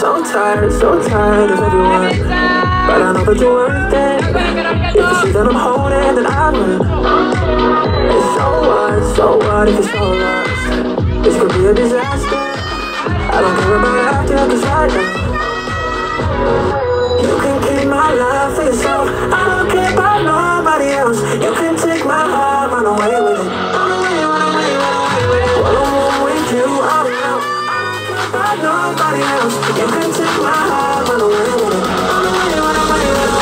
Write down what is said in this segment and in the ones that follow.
so tired of everyone. But I know that you're worth it. If you see that I'm holding, then I run. It's so what if it's so lost? This could be a disaster. I don't care about after, cause right now you can keep my love for yourself. I don't care about nobody else. You can take my heart, run away with it. Run away with it. While I'm with you, I'll be out. I don't care about nobody else. You can take my heart, run away with it. Run away with it.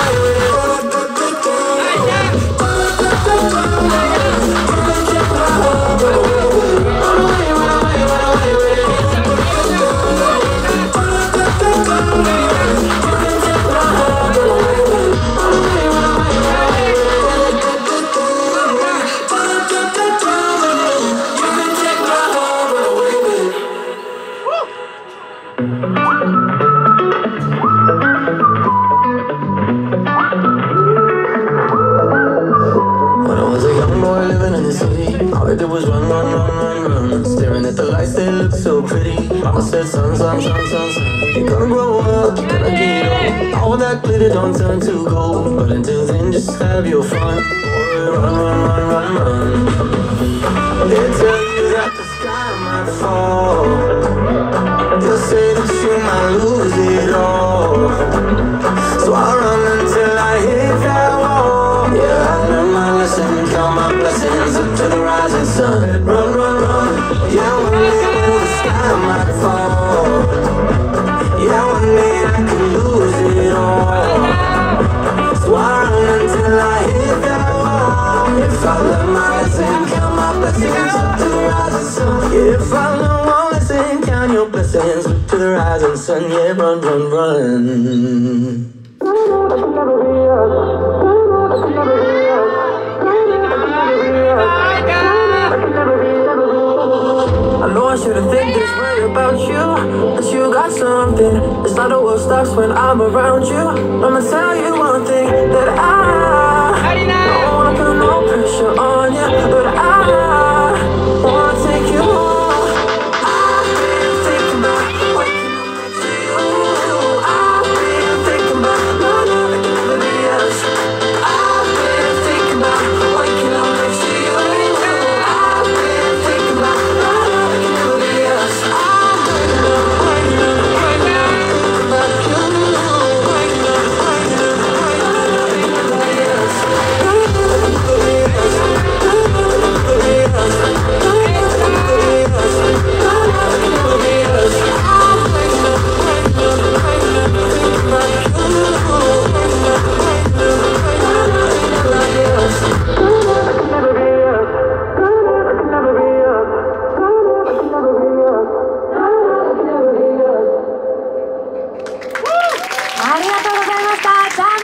Staring at the lights, they look so pretty. Mama said, son, you're gonna grow up, you're gonna get old. All that glitter don't turn to gold. But until then, just have your fun. Boy, run. They tell you that the sky might fall. They'll say that you might lose it all. So I run until I hit that wall. Yeah, I learned my lesson, count my blessings up to the rising sun. Run. Yeah, one day the sky might fall. Yeah, one day I could lose it all. So I run until I hit that wall. If I learn my lesson, count my blessings up to the rising sun. Yeah, if I learn one lesson, count your blessings up to the rising sun. Yeah, run. I know I shouldn't think this way about you, but you got something. It's like the world stops when I'm around you. I'ma tell you one thing that I